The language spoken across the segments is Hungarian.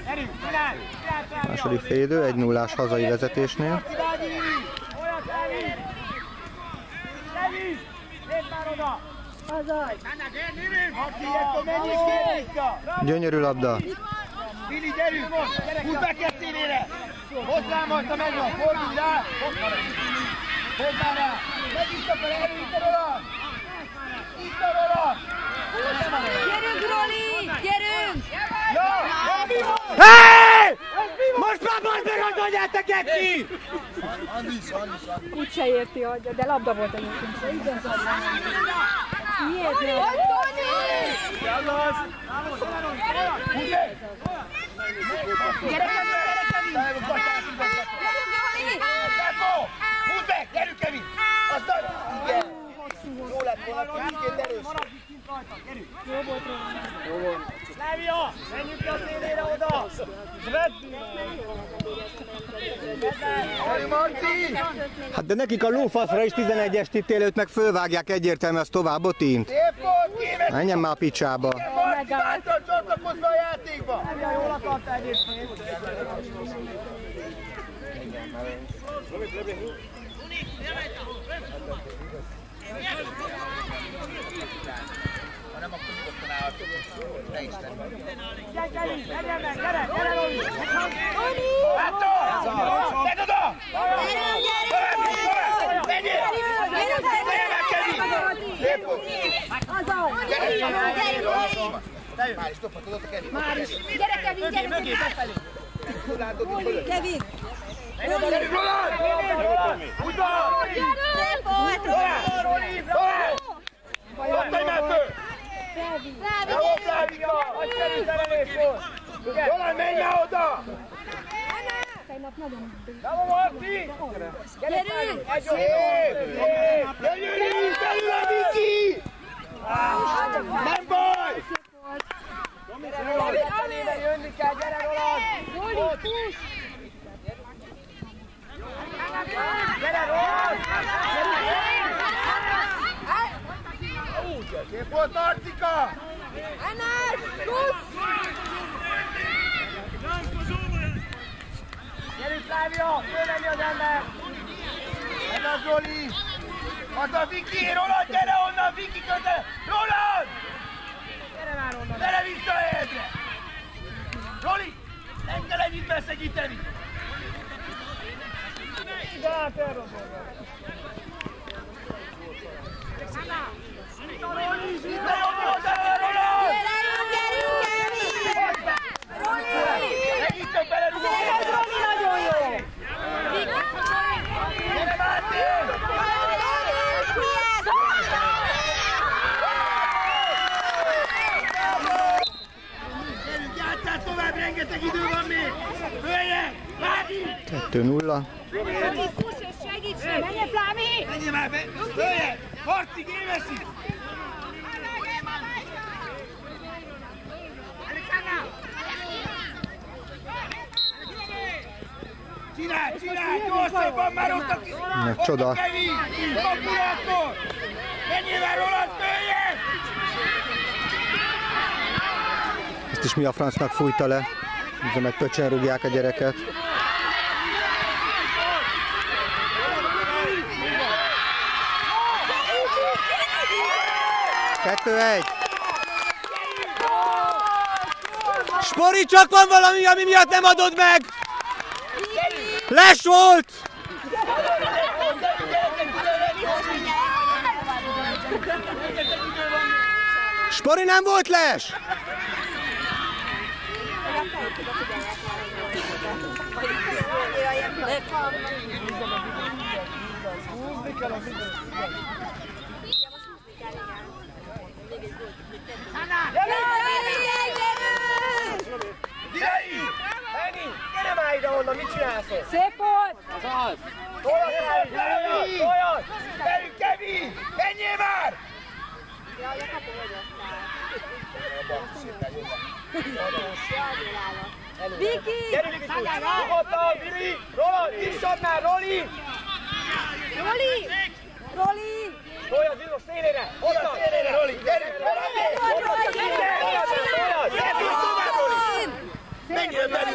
Második félidő, 1-0-ás hazai vezetésnél. Gyönyörű labda. Vili, gyerünk! Húzd be kettőnére! Hozzá majd, megvan! Fordulj rá! Hozzá rá! Megint fel elő, itt a Roland! Itt a Roland! Gyerünk, Roli! Gyerünk! Jó! Hey! Most már majd megadjátok ki! Úgy se érti, de labda volt egyébként. Miért nem? Húzd meg! Gyerünk, Kevin! Aztán! Igen! Jó lett volna, mindként erős! Jó volt róla. Lávia! Menjünk ki a szélére oda! Marci! Hát de nekik a lófaszra is 11-est ítélőt meg fölvágják egyértelműen, az tovább Botint. Szép volt, kémes! Menjen már a picsába. Marci, váltal csatlakozva a játékba! Jól akarta egyébként! Ha nem, akkor nyugodtan állhatok. Ne is tenni. Gyere, Loli! Láttad! Tedd oda! Menjél! Szép volt! Már is dobhatod ott a Kevin. Gyere, Kevin, gyere! Kevin! Gyerünk, Roland! Úgy van! Szép volt! Dobdaj már föl! Bravo, Flávika! Nagyszerű szerelés volt! Roland, menj már oda! Bravo, Marci! Gyerünk! Szép! Gyerünk! Belül a Viki! Nem baj! Gyere, Roland! Jönni kell, gyere, Roland! Gyere, Roland! Szép volt, Marcika! Gyerünk, Flávia! Fölvenni az ember! Ez az Zoli! Az a Viki! Roland, gyere onnan! Viki közel! Roland! Gyere már onnan! Gyere vissza a helyedre! Roli! Nem kell ennyit beszegíteni! De hát elrobogja! Megítsök bele, Roli nagyon jó! Gyere, Máté! Gyerünk, játsszál tovább, rengeteg idő van még! Följek! Vágj! 2-0. Segíts! Menjél, Flámi! Menjél már be! Följek! Harci, Gémeszi! Csinálj! Gyorsabban már ott a... Na, csoda. Kevin! Kapul akkor! Menjél már, Roland, följek! Ezt is mi a francnak fújta le. Ugye meg pöcsen rúgják a gyereket. Kettő-egy. Spori, csak van valami, ami miatt nem adod meg! Les volt! Spori, nem volt les! Gyere már ide onnan, mit csinálsz? Szép volt! Toljad! Gyerünk, Kevin! Menjél már! Viki! Gyerünk, Viki! Nyugodtan, Vili! Roland, nyissad már, Roli! Roli! Roli! Toljad, Vili, a szélére! Oda a szélére, Roli! Gyerünk, Roland! Menjél belül!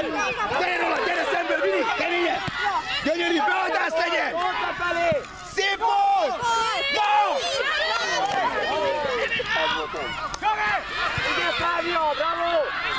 Gyere Roland, gyere szemből, Vili, keményen! Gyönyörű, beadás legyen! Szép volt! No! Igen, Flavio, bravo!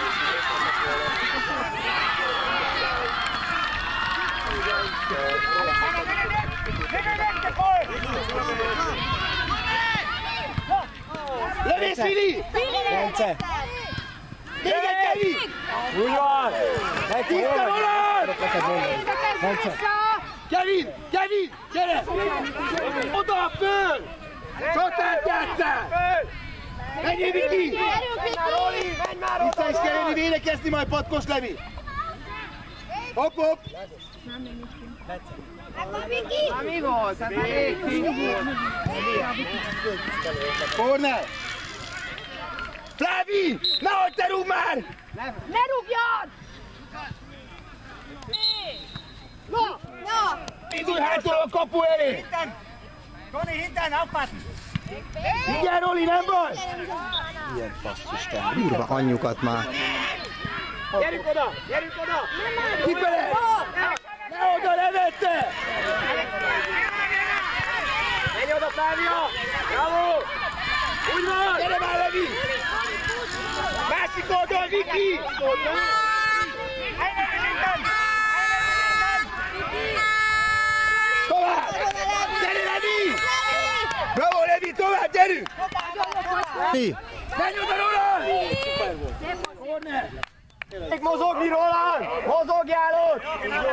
Lövés, Vili! Bence! Még egy, Kevin! Úgy van! Tiszta Roland! Kevin! Kevin! Gyere! Oda, föl! Csatárt játsszál! Menjél, Viki! Vissza is kell jönni védekezni, majd patkos Levi! Hopp, hopp! Mi volt? Hát már Corner! Flávi! Nehogy te rúg már! ne rúgjad! Na! Indulj hátul a kapu elé! Igen, Roli, nem baj! Ilyen basszisten, durva anyjukat már. Gyerünk oda! Gyerünk oda! Kifele! Ne oda, levette! Menj oda, Flavio! Bravo! Úgy van! Gyere már, Levi! Másik oldal, Viki! Tovább! Gyere, Levi! Bravo, Levi, tovább, gyerünk! Mi? Menj oda, Roland! Corner! Még mozogni, Roland! Mozogjál ott!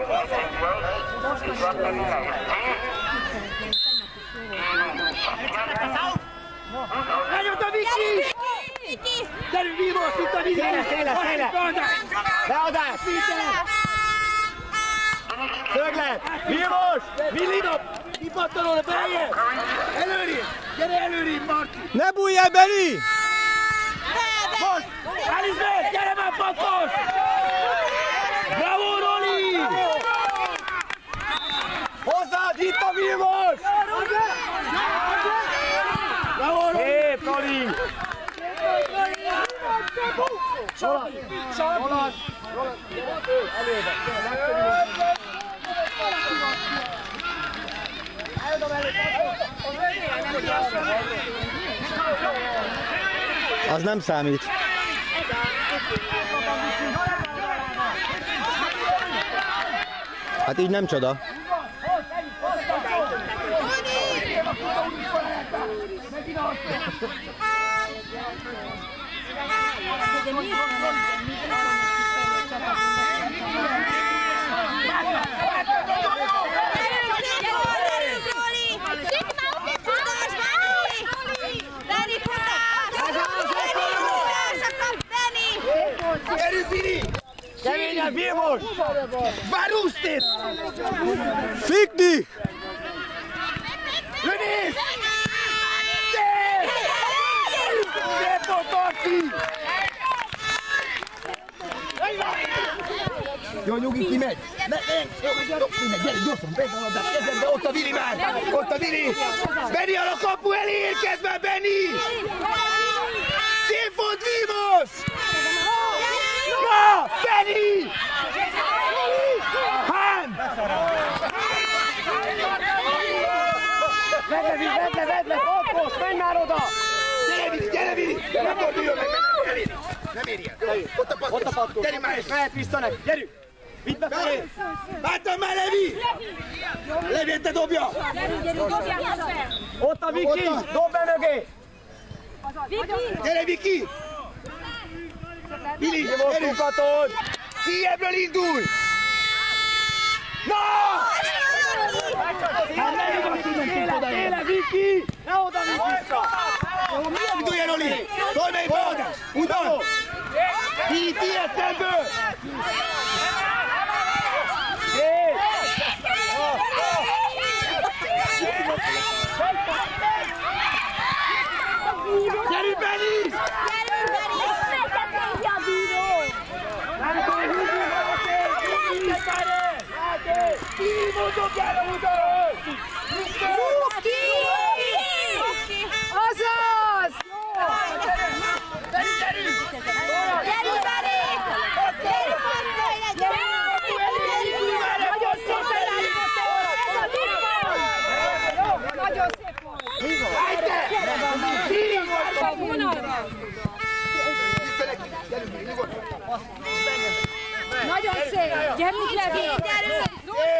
Menj oda, Viki! Gyerünk, Vimos, itt a Viki! Széle! Beadás! Szöglet! Vilmos! Millina! Kipattanol, beljebb! Előrébb! Gyere előrébb, Marci! Ne bújj el, Beni! Most! Elizabeth, gyere már, patkos! Bravo, Roli! Hozzád, itt a Vilmos! Bravo, Roli! Szép, Roli! Roland! Az nem számít. Hát így nem csoda. Gyerünk, Vili! Keményen, Vilmos! Várustit! Fikni! Lövés! Szép! Szép volt, Marci! Jó, Nyugi, kimegy! Jó, gyere, gyorsan, bezd a labdát, kezedbe, ott a Vili már! Ott a Vili! Benni a kapu elé, érkezz már, Benni! Szép volt, Vilmos! Na, Benni! Hán! Vedd le, patkos, menj már oda! Gyere, Vili! Nem forduljon meg, nem éri el. Ott a patkos. Gyerünk már! Mehet vissza neki, gyerünk! Vidd befelé! Láttam már, Levi! Levi, te dobja! Ott a Viki! Dob be mögé! Gyere, Viki! Vili, gyerünk! Munkatod! Szíjebbről indulj! Na! Széle, Viki! Ne oda vidd vissza! Indulj el, Roli! Tolmely beadás! Úgy van! Vili, tiéd szemből! Szép! Gyerünk, Benni! Mondok el a udar! Azaz! Gyerünk! Gyerünk, Beni! Gyerünk, Nagyon szép! Gyerünk, Levi! Gyerünk!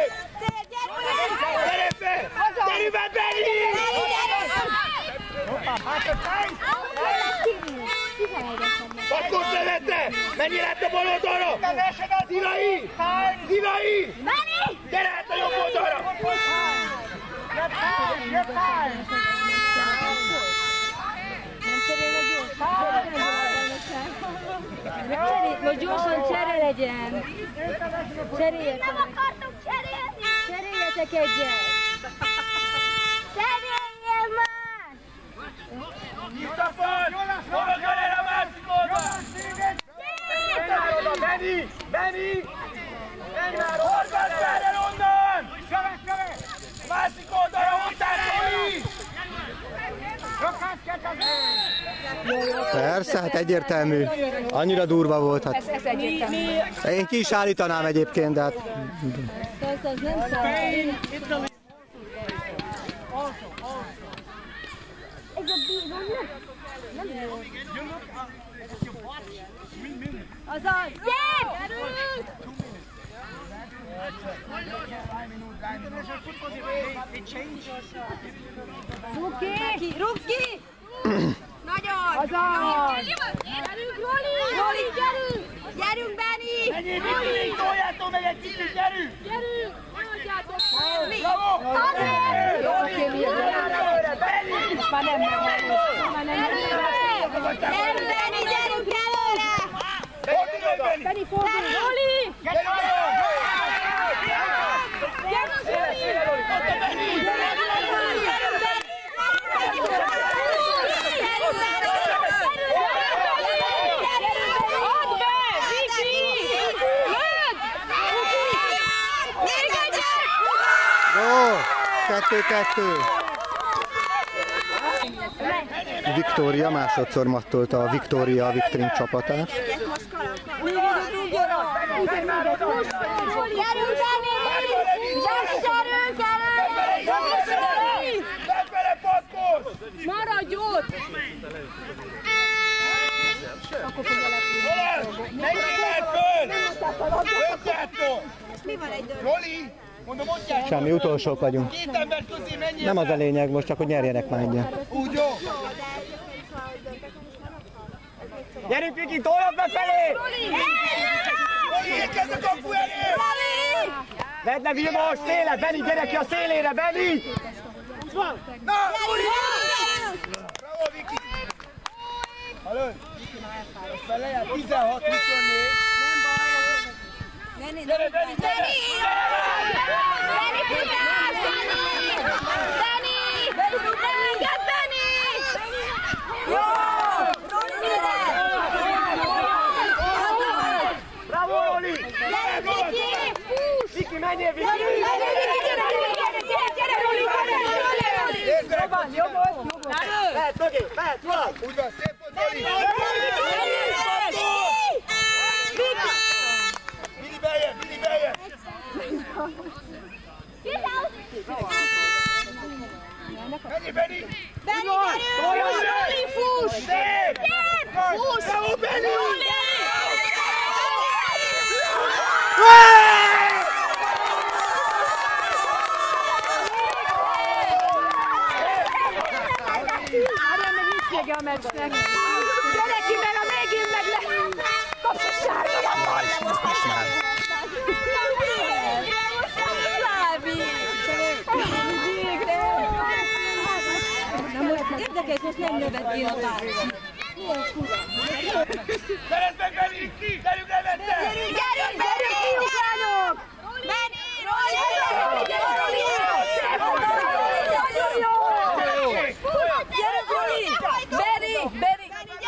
Gyere fel! Gyerünk be, Benni! Akkor levette! Menj át a bal oldalra! Szilai! Szilai! Gyere át a jobb oldalra! Most gyorsan csere legyen! Cseréljetek! Nem akartok cserélni! Cseréljetek egyet! Cseréljen már! Visszafad! Hova el a másik oldal! Benni! Benni! Horváth fel el onnan! Másik oldalra után Zoli! Persze, hát egyértelmű. Annyira durva volt. Hát. Ez egyértelmű. Én ki is állítanám egyébként, de hát... Persze, az nem szabad. Ez a bíró nem jó. Azaz! Szép! Rúgd ki! Rúgd ki! Nagyon! Azaz! Gyerünk, Roli! Roli, gyerünk! Gyerünk, Benni! Menjél, Viki, toljátok meg egy kicsit, gyerünk! Gyerünk! Adjátok! Bravo! Oké, mi a már nem Gyerünk, Benni, gyerünk előre! Benni, fordulj! Roli! Gyerünk, Ó, 2-2. Viktória másodszor mattolta a Viktória a Viktrin csapatát. Maradj ott! Akkor fogja lepülni. Menjél föl! Ötjátok! Roli! Mondom, ott jár! Semmi, utolsók vagyunk. Két ember közé menjél! Nem az a lényeg most, csak hogy nyerjenek már egyen. Úgy jó! Gyerünk, Viki, toljad befelé! Roli, érkezz a kapu elé! Vedd le Vilmos, széle! Benni, gyere ki a szélére, Benni! Na, Roli! Bravo, Viki! Hallod? Most már lejár 16-24. Benni, Gyere, Benni, gyere! Benni, futás! Benni! Engedd, Benni! Jó! Roli, ide! Bravo, Roli! Gyere, Viki! Viki, menjél, Viki! Gyere, Roli! Nézzek! Jobbot! Mehet mögé, mehet, tovább! Úgy van, szép volt, Roli! Vili beljebb, Vili beljebb! Menjél, Benni! Benni, gyerünk! Roli, fuss! Szép! Fuss! Bravo, Benni! Várjál meg, nincs vége a meccsnek. Gyere ki, mert a végén meg le... Kapsz a sárga! Most már. Érdekes, most nem nevettél a pályán. Szerezd meg, Benni! Gyerünk, levette! Gyerünk, fiúkányok! Benni, Roli! Roli! Nagyon jó! Gyere, Roli! Benni!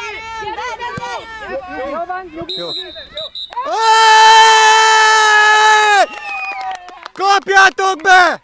Jó van, nyugi, Jó. nyugi. Kapjátok be!